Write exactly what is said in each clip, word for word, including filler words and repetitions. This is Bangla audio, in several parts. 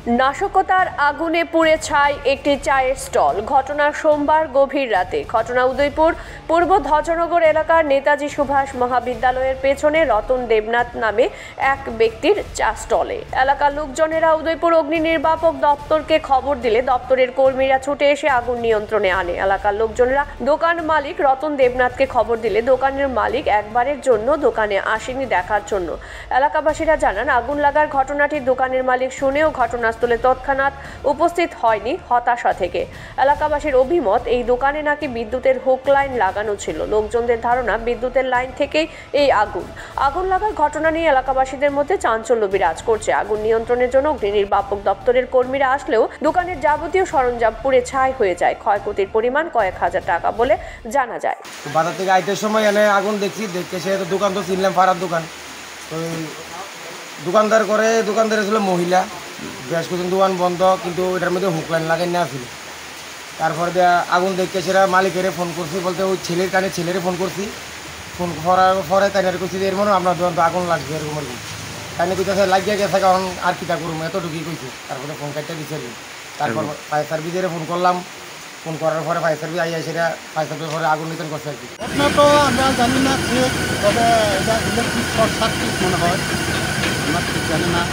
নাশকতার আগুনে পুড়ে ছাই একটি চায়ের স্টল। ঘটনা সোমবার গভীর রাতে। ঘটনা উদয়পুর পূর্ব ধ্বজনগর এলাকার নেতাজি সুভাষ মহাবিদ্যালয়ের পেছনে রতন দেবনাথ নামে এক ব্যক্তির চা স্টলে। এলাকার লোকজনেরা উদয়পুর অগ্নি নির্বাপক দপ্তরকে খবর দিলে দপ্তরের কর্মীরা ছুটে এসে আগুন নিয়ন্ত্রণে আনে। এলাকার লোকজনেরা দোকান মালিক রতন দেবনাথকে খবর দিলে দোকানের মালিক একবারের জন্য দোকানে আসেনি দেখার জন্য। এলাকাবাসীরা জানান, আগুন লাগার ঘটনাটি দোকানের মালিক শুনেও ঘটনা স্থলে তৎক্ষণাৎ উপস্থিত হয়নি হতাশা থেকে। এলাকাবাসীর অভিমত, এই দোকানে নাকি বিদ্যুতের হুক লাইন লাগানো ছিল। লোকজনদের ধারণা বিদ্যুতের লাইন থেকেই এই আগুন। আগুন লাগার ঘটনা নিয়ে এলাকাবাসীদের মধ্যে চাঞ্চল্য বিরাজ করছে। আগুন নিয়ন্ত্রণের জন্য অগ্নি নির্বাপক দপ্তরের কর্মীরা আসলেও দোকানের যাবতীয় সরঞ্জাম পুড়ে ছাই হয়ে যায়। ক্ষয়ক্ষতির পরিমাণ কয়েক হাজার টাকা বলে জানা যায়। বাজার থেকে আইতের সময় এনে আগুন দেখছি, দেখতে সে দোকান তো চিনলাম, পাড়ার দোকান। তো দোকানদার করে দোকানদার ছিল মহিলা, বেশ কিছুদিন দোকান বন্ধ, কিন্তু এটার মধ্যে হুক লাইন লাগাই না ছিল। তারপরে আগুন দেখতে সেটা মালিকের ফোন করছি, বলতে ওই ছেলের কানে ছেলেরে ফোন করছি। ফোন করার পরে তাই করছি যে এর মনে আপনার দোকান তো আগুন লাগছে এরকম এরকম তাই কইতেছে লাগিয়ে গেছে, কারণ আর কিটা করুম এতটুকুই কইছে। তারপরে ফোন কাটতে দিচ্ছে। তারপর ফায়ার সার্ভিসের ফোন করলাম, ফোন করার পরে ফায়ার সার্ভিস আইয়া সেটা ফায়ার সার্ভিসের পরে আগুন নিয়ন্ত্রণ করছে আর কি। ঘটনা তো আমরা জানি না ঠিক, তবে এটা ইলেকট্রিক শর্ট সার্কিট মনে হয়, আমরা ঠিক জানি না।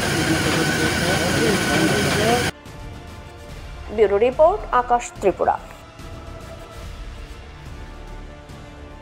Bureau report, Akash, Tripura.